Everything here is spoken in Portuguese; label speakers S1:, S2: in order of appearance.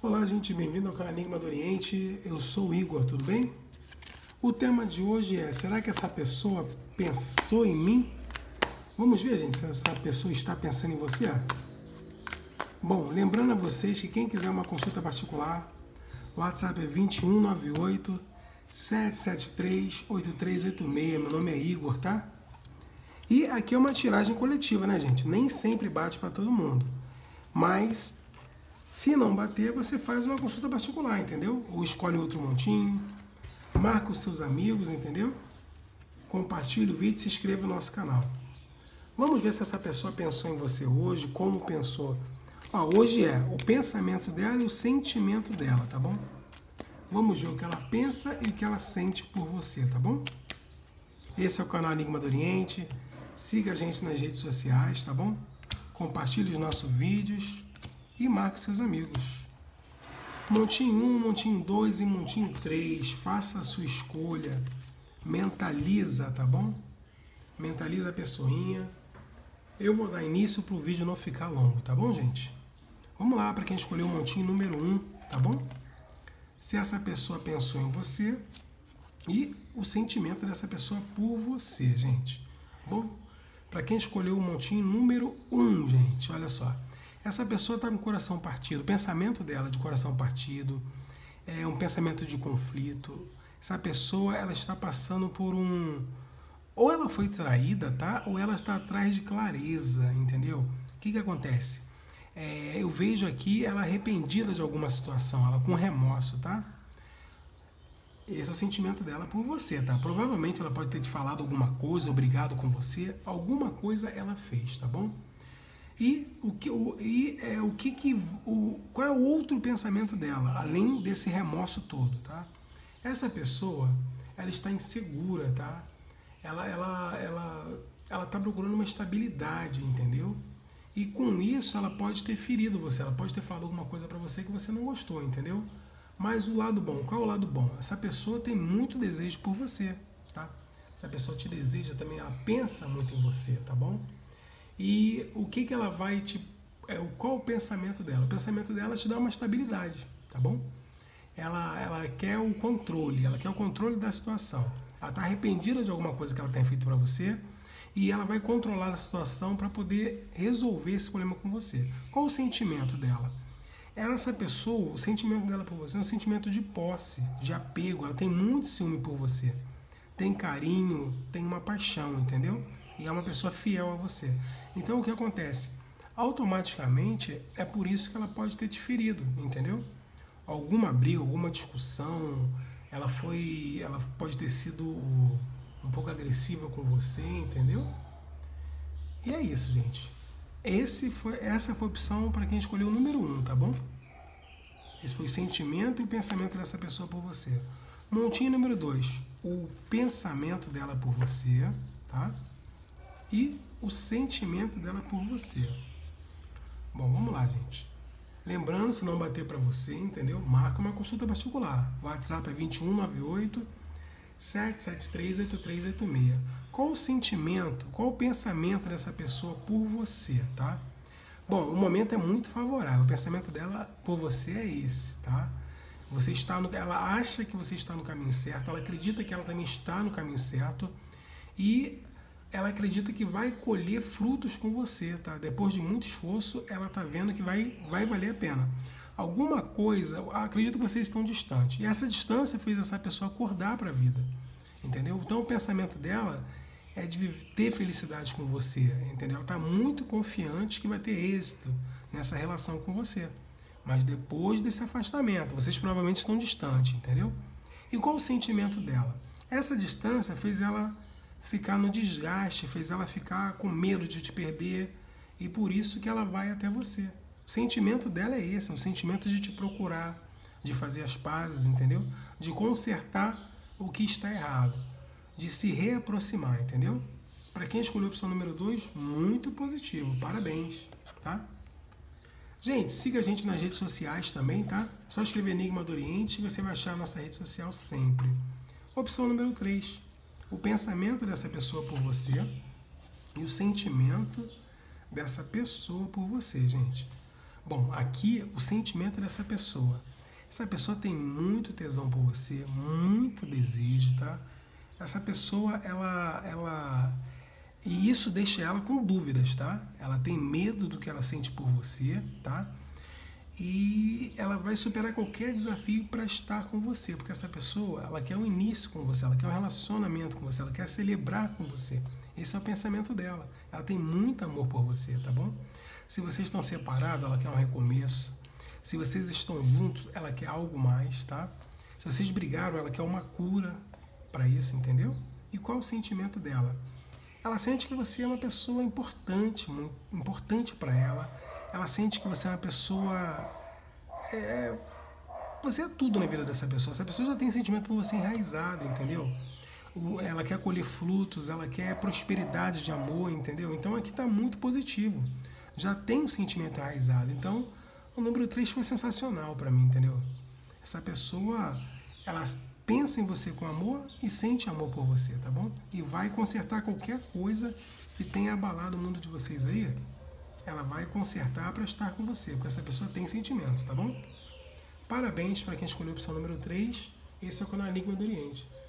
S1: Olá, gente, bem-vindo ao canal Enigma do Oriente. Eu sou o Igor, tudo bem? O tema de hoje é: será que essa pessoa pensou em mim? Vamos ver, gente, se essa pessoa está pensando em você. Bom, lembrando a vocês que quem quiser uma consulta particular, o WhatsApp é 2198 773 8386. Meu nome é Igor, tá? E aqui é uma tiragem coletiva, né, gente? Nem sempre bate para todo mundo. Mas se não bater, você faz uma consulta particular, entendeu? Ou escolhe outro montinho, marca os seus amigos, entendeu? Compartilhe o vídeo e se inscreva no nosso canal. Vamos ver se essa pessoa pensou em você hoje, como pensou. Hoje é o pensamento dela e o sentimento dela, tá bom? Vamos ver o que ela pensa e o que ela sente por você, tá bom? Esse é o canal Enigma do Oriente. Siga a gente nas redes sociais, tá bom? Compartilhe os nossos vídeos e marque seus amigos. Montinho 1, montinho 2 e montinho 3. Faça a sua escolha. Mentaliza, tá bom? Mentaliza a pessoinha. Eu vou dar início para o vídeo não ficar longo, tá bom, gente? Vamos lá para quem escolheu o montinho número 1, tá bom? Se essa pessoa pensou em você e o sentimento dessa pessoa por você, gente. Bom, para quem escolheu o montinho número 1, gente, olha só. Essa pessoa está com o coração partido, o pensamento dela de coração partido, é um pensamento de conflito. Essa pessoa, ela está passando por ou ela foi traída, tá? Ou ela está atrás de clareza, entendeu? O que acontece? Eu vejo aqui ela arrependida de alguma situação, ela com remorso, tá? Esse é o sentimento dela por você, tá? Provavelmente ela pode ter te falado alguma coisa, obrigado com você, alguma coisa ela fez, tá bom? Qual é o outro pensamento dela, além desse remorso todo, tá? Essa pessoa, ela está insegura, tá? Ela está procurando uma estabilidade, entendeu? E com isso ela pode ter ferido você, ela pode ter falado alguma coisa para você que você não gostou, entendeu? Mas o lado bom, qual é o lado bom? Essa pessoa tem muito desejo por você, tá? Essa pessoa te deseja também, ela pensa muito em você, tá bom? E o que ela vai qual o pensamento dela? O pensamento dela te dá uma estabilidade, tá bom? Ela quer o controle, ela quer o controle da situação. Ela está arrependida de alguma coisa que ela tenha feito para você e ela vai controlar a situação para poder resolver esse problema com você. Qual o sentimento dela? Essa pessoa, o sentimento dela por você é um sentimento de posse, de apego. Ela tem muito ciúme por você. Tem carinho, tem uma paixão, entendeu? E é uma pessoa fiel a você. Então o que acontece? Automaticamente é por isso que ela pode ter te ferido, entendeu? Alguma briga, alguma discussão, ela pode ter sido um pouco agressiva com você, entendeu? E é isso, gente. Essa foi a opção para quem escolheu o número 1, tá bom? Esse foi o sentimento e o pensamento dessa pessoa por você. Montinho número 2, o pensamento dela por você, tá? E o sentimento dela por você. Bom, vamos lá, gente. Lembrando, se não bater para você, entendeu? Marca uma consulta particular. O WhatsApp é 2198 773 8386. Qual o sentimento, qual o pensamento dessa pessoa por você, tá? Bom, o momento é muito favorável. O pensamento dela por você é esse, tá? Ela acha que você está no caminho certo, ela acredita que ela também está no caminho certo e ela acredita que vai colher frutos com você, tá? Depois de muito esforço, ela tá vendo que vai valer a pena. Alguma coisa, acredito que vocês estão distantes. E essa distância fez essa pessoa acordar para a vida, entendeu? Então o pensamento dela é de ter felicidade com você, entendeu? Ela está muito confiante que vai ter êxito nessa relação com você. Mas depois desse afastamento, vocês provavelmente estão distantes, entendeu? E qual o sentimento dela? Essa distância fez ela ficar no desgaste, fez ela ficar com medo de te perder e por isso que ela vai até você. O sentimento dela é esse, é um sentimento de te procurar, de fazer as pazes, entendeu? De consertar o que está errado, de se reaproximar, entendeu? Para quem escolheu a opção número 2, muito positivo, parabéns, tá? Gente, siga a gente nas redes sociais também, tá? Só escrever Enigma do Oriente e você vai achar a nossa rede social sempre. Opção número 3, o pensamento dessa pessoa por você e o sentimento dessa pessoa por você, gente. Bom, aqui o sentimento dessa pessoa. Essa pessoa tem muito tesão por você, muito desejo, tá? Essa pessoa, e isso deixa ela com dúvidas, tá? Ela tem medo do que ela sente por você, tá? E ela vai superar qualquer desafio para estar com você, porque essa pessoa, ela quer um início com você, ela quer um relacionamento com você, ela quer celebrar com você. Esse é o pensamento dela. Ela tem muito amor por você, tá bom? Se vocês estão separados, ela quer um recomeço. Se vocês estão juntos, ela quer algo mais, tá? Se vocês brigaram, ela quer uma cura para isso, entendeu? E qual é o sentimento dela? Ela sente que você é uma pessoa importante, muito importante para ela. Ela sente que você é uma pessoa... você é tudo na vida dessa pessoa. Essa pessoa já tem sentimento por você enraizado, entendeu? Ela quer colher frutos, ela quer prosperidade de amor, entendeu? Então aqui está muito positivo. Já tem um sentimento enraizado. Então o número 3 foi sensacional para mim, entendeu? Essa pessoa, ela pensa em você com amor e sente amor por você, tá bom? E vai consertar qualquer coisa que tenha abalado o mundo de vocês aí. Ela vai consertar para estar com você, porque essa pessoa tem sentimentos, tá bom? Parabéns para quem escolheu a opção número 3. Esse é o canal Enigma do Oriente.